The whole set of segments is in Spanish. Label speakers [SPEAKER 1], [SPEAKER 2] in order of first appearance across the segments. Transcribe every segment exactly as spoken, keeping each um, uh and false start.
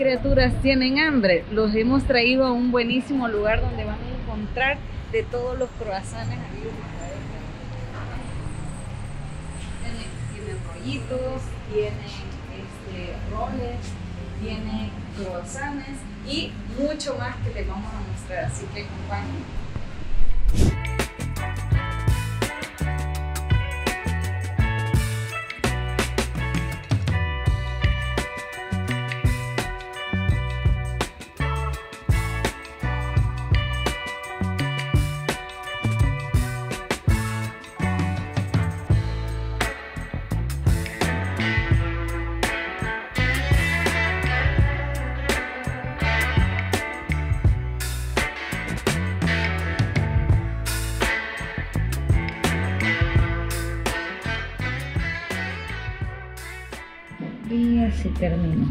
[SPEAKER 1] criaturas tienen hambre, los hemos traído a un buenísimo lugar donde van a encontrar de todos los croissants habidos y por haber. Tienen, tienen rollitos, tienen este, roles, tienen croissants y mucho más que les vamos a mostrar, así que acompáñenme. Y así termina.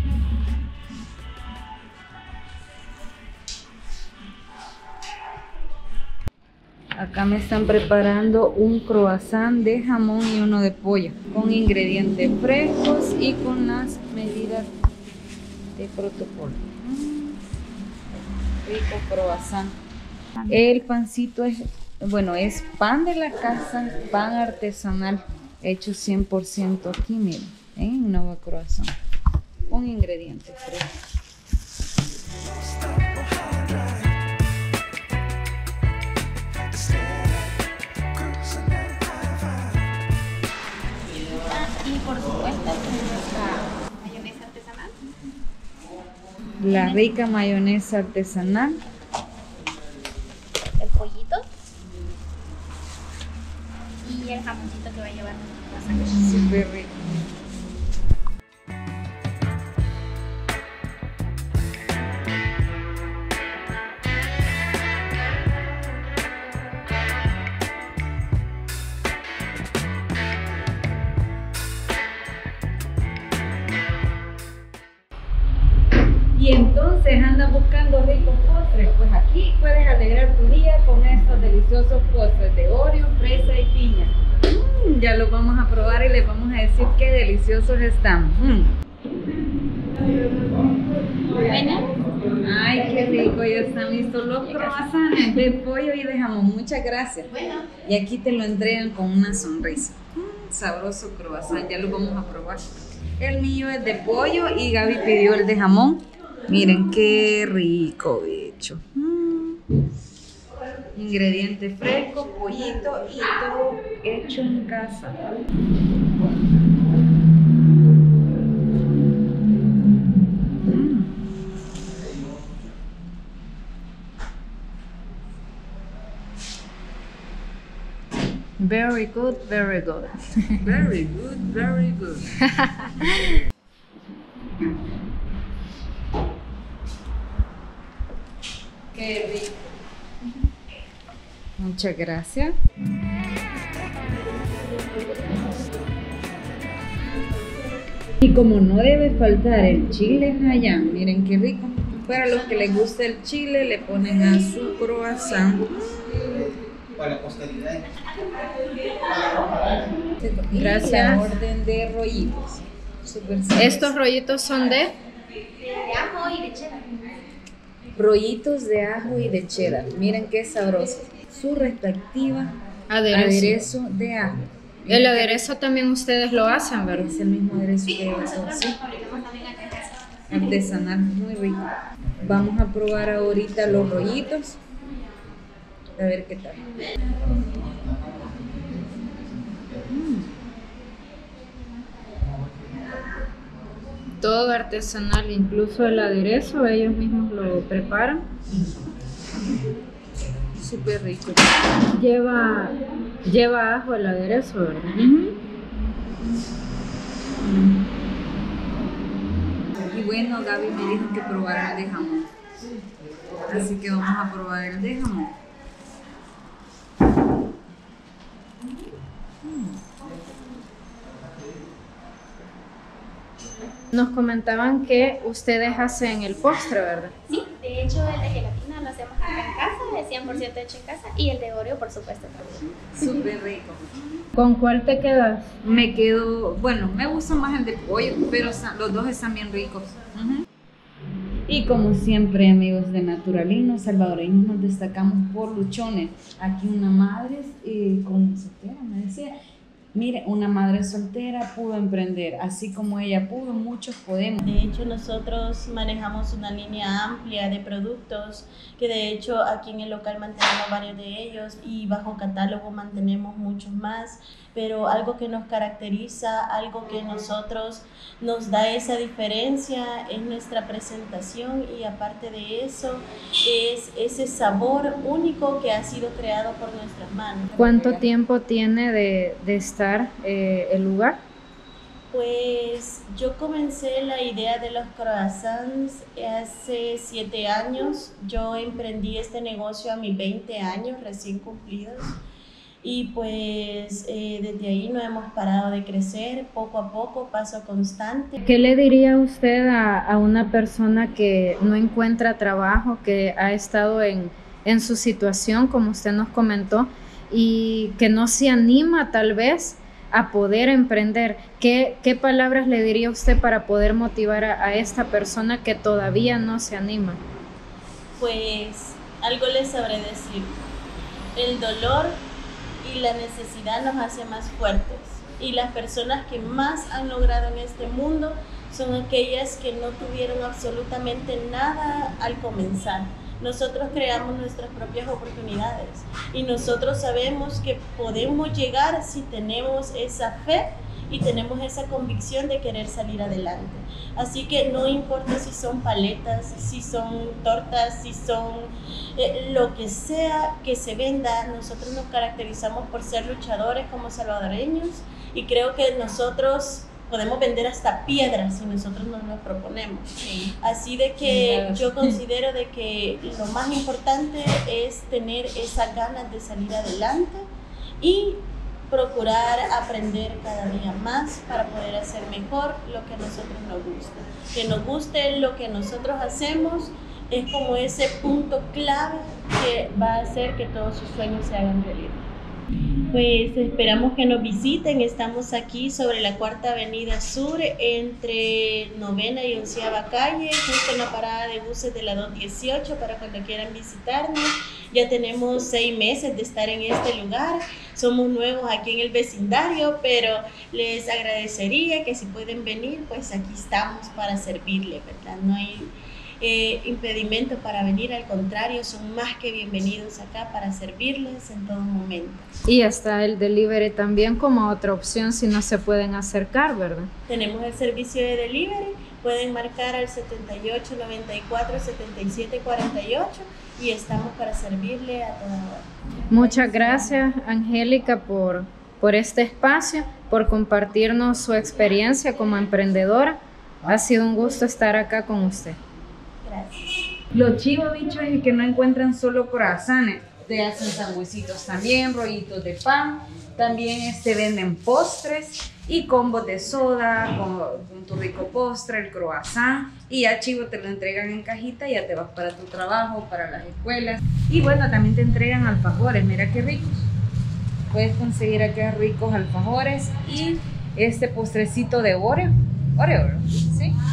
[SPEAKER 1] Acá me están preparando un croissant de jamón y uno de pollo, con ingredientes frescos y con las medidas de protocolo. Mm, rico croissant. El pancito es, bueno, es pan de la casa, pan artesanal, hecho cien por ciento aquí, miren. En un nuevo croissant con ingredientes frescos.
[SPEAKER 2] Y por supuesto nuestra mayonesa artesanal.
[SPEAKER 1] La rica mayonesa artesanal.
[SPEAKER 2] El pollito. Y el jamoncito que va a llevar la sangre.
[SPEAKER 1] Súper rico. Y entonces andas buscando ricos postres, pues aquí puedes alegrar tu día con estos deliciosos postres de Oreo, fresa y piña. Mm, ya los vamos a probar y les vamos a decir qué deliciosos están. Mm.
[SPEAKER 2] Bueno.
[SPEAKER 1] Ay, qué rico, ya están listos los croissants de pollo y de jamón. Muchas gracias.
[SPEAKER 2] Bueno.
[SPEAKER 1] Y aquí te lo entregan con una sonrisa. Mm, sabroso croissant, ya lo vamos a probar. El mío es de pollo y Gaby pidió el de jamón. Miren qué rico hecho. Mm. Ingredientes frescos, pollito y todo hecho en casa. Mm. Very good, very good. Very good, very good. Qué rico. Muchas gracias. Y como no debe faltar el chile Jayán, miren qué rico. Para los que les gusta el chile, le ponen a su croissant.
[SPEAKER 3] Para posteridad.
[SPEAKER 1] Gracias. La orden de rollitos. Super sabroso.
[SPEAKER 4] Estos rollitos son de
[SPEAKER 2] De ajo y de cheddar.
[SPEAKER 1] Rollitos de ajo y de cheddar. Miren qué sabroso. Su respectiva
[SPEAKER 4] aderezo.
[SPEAKER 1] aderezo de ajo. Miren
[SPEAKER 4] El aderezo también ustedes lo hacen, ¿verdad?
[SPEAKER 1] es el mismo aderezo que yo hago, sí.
[SPEAKER 2] Fabricamos también acá en casa.
[SPEAKER 1] Artesanal, muy rico. Vamos a probar ahorita los rollitos. A ver qué tal.
[SPEAKER 4] Todo artesanal, incluso el aderezo, ellos mismos lo preparan.
[SPEAKER 1] Súper rico.
[SPEAKER 4] Lleva, lleva ajo el aderezo, ¿verdad?
[SPEAKER 1] Uh-huh. Y bueno, Gaby me dijo que probara el de jamón. Así que vamos a probar el de jamón.
[SPEAKER 4] Nos comentaban que ustedes hacen el postre, ¿verdad?
[SPEAKER 2] Sí, de hecho el de gelatina lo hacemos acá en casa, es cien por ciento hecho en casa, y el de Oreo por supuesto también.
[SPEAKER 1] Súper rico.
[SPEAKER 4] ¿Con cuál te quedas?
[SPEAKER 1] Me quedo, bueno, me gusta más el de pollo, pero los dos están bien ricos. Uh-huh. Y como siempre, amigos de Naturalino, salvadoreños nos destacamos por luchones. Aquí una madre eh, con soltera me decía, mire, una madre soltera pudo emprender, así como ella pudo, muchos podemos.
[SPEAKER 5] De hecho, nosotros manejamos una línea amplia de productos, que de hecho aquí en el local mantenemos varios de ellos y bajo catálogo mantenemos muchos más, pero algo que nos caracteriza, algo que nosotros nos da esa diferencia es nuestra presentación, y aparte de eso es ese sabor único que ha sido creado por nuestras manos.
[SPEAKER 4] ¿Cuánto tiempo tiene de, de estar eh, el lugar?
[SPEAKER 5] Pues yo comencé la idea de los croissants hace siete años. Yo emprendí este negocio a mis veinte años recién cumplidos. Y pues eh, desde ahí no hemos parado de crecer, poco a poco, paso constante.
[SPEAKER 4] ¿Qué le diría usted a, a una persona que no encuentra trabajo, que ha estado en, en su situación, como usted nos comentó, y que no se anima tal vez a poder emprender? ¿Qué, qué palabras le diría usted para poder motivar a, a esta persona que todavía no se anima?
[SPEAKER 5] Pues algo les sabré decir. El dolor y la necesidad nos hace más fuertes, y las personas que más han logrado en este mundo son aquellas que no tuvieron absolutamente nada al comenzar. Nosotros creamos nuestras propias oportunidades y nosotros sabemos que podemos llegar si tenemos esa fe y tenemos esa convicción de querer salir adelante. Así que no importa si son paletas, si son tortas, si son eh, lo que sea que se venda, nosotros nos caracterizamos por ser luchadores como salvadoreños, y creo que nosotros podemos vender hasta piedras si nosotros nos lo proponemos. Sí. Así de que yo considero de que lo más importante es tener esas ganas de salir adelante y procurar aprender cada día más para poder hacer mejor lo que a nosotros nos gusta. Que nos guste lo que nosotros hacemos es como ese punto clave que va a hacer que todos sus sueños se hagan realidad. Pues esperamos que nos visiten. Estamos aquí sobre la Cuarta Avenida Sur, entre Novena y Onceava Calle, justo en la parada de buses de la dos dieciocho, para cuando quieran visitarnos. Ya tenemos seis meses de estar en este lugar, somos nuevos aquí en el vecindario, pero les agradecería que si pueden venir, pues aquí estamos para servirle, ¿verdad? No hay eh, impedimento para venir, al contrario, son más que bienvenidos acá para servirles en todo momento.
[SPEAKER 4] Y está el delivery también como otra opción si no se pueden acercar, ¿verdad?
[SPEAKER 5] Tenemos el servicio de delivery, pueden marcar al setenta y ocho, noventa y cuatro, setenta y siete, cuarenta y ocho y estamos para servirle a toda hora.
[SPEAKER 4] Muchas gracias, Angélica, por, por este espacio, por compartirnos su experiencia como emprendedora. Ha sido un gusto estar acá con usted.
[SPEAKER 5] Gracias.
[SPEAKER 1] Lo chivo, bicho, es que no encuentran solo croissants, te hacen sandwichitos también, rollitos de pan, también este, venden postres y combos de soda con, con tu rico postre, el croissant, y ya chivo te lo entregan en cajita y ya te vas para tu trabajo, para las escuelas. Y bueno, también te entregan alfajores, mira qué ricos. Puedes conseguir acá ricos alfajores y este postrecito de Oreo, Oreo, ¿sí?